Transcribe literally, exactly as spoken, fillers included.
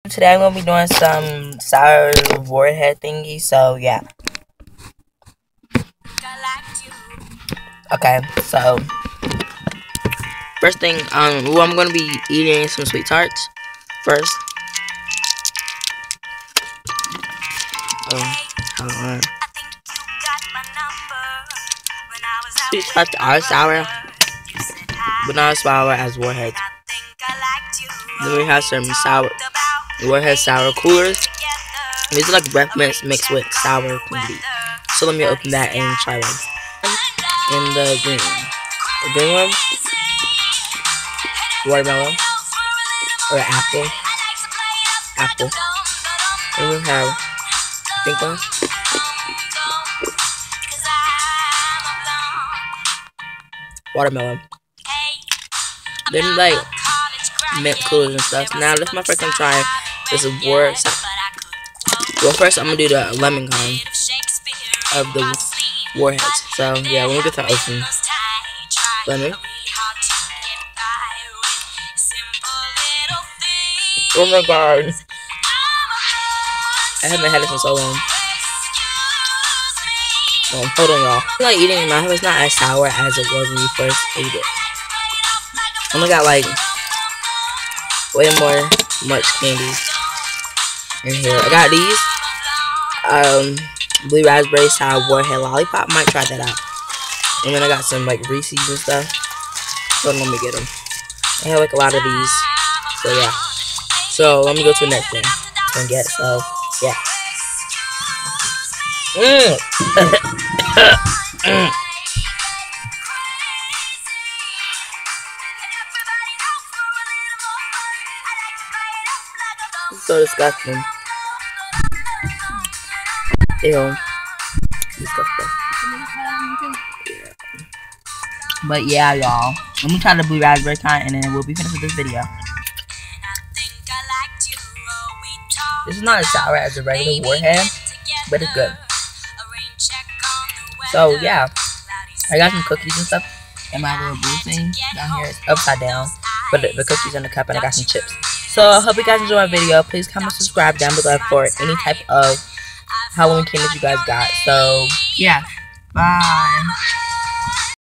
Today I'm gonna be doing some sour warhead thingy, so yeah. Okay, so first thing, um, well, I'm gonna be eating some sweet tarts first. Oh, hold on. Sweet tarts are sour, but not as sour as warheads. Then we have some sour warhead sour coolers. These are like breath mints mixed with sour candy. So let me open that and try one. And the green one. The green one, watermelon or apple. Apple. And we have pink one. Watermelon. Then like mint coolers and stuff. Now this is my first time trying this is war. Well, first I'm gonna do the lemon kind of the warheads. So yeah, when we get to open lemon. Oh my god, I haven't had it in so long. Oh, hold on, y'all. I'm like eating it now. It's not as sour as it was when you first ate it. I only got like way more much candy in here. I got these um blue raspberry sour warhead lollipop. Might try that out. And then I got some like Reese's and stuff. So let me get them. I have like a lot of these. So yeah. So let me go to the next thing and get. So yeah. Mmm. mm. So disgusting. Ew. Disgusting. Yeah. But yeah, y'all. Let me try the blue raspberry kind and then we'll be finished with this video. This is not as sour as a regular warhead, but it's good. So yeah. I got some cookies and stuff in my little blue thing down here. It's upside down. But the, the cookies in the cup and I got some chips. So I hope you guys enjoy my video. Please comment, subscribe down below for any type of Halloween candy that you guys got. So yeah, bye.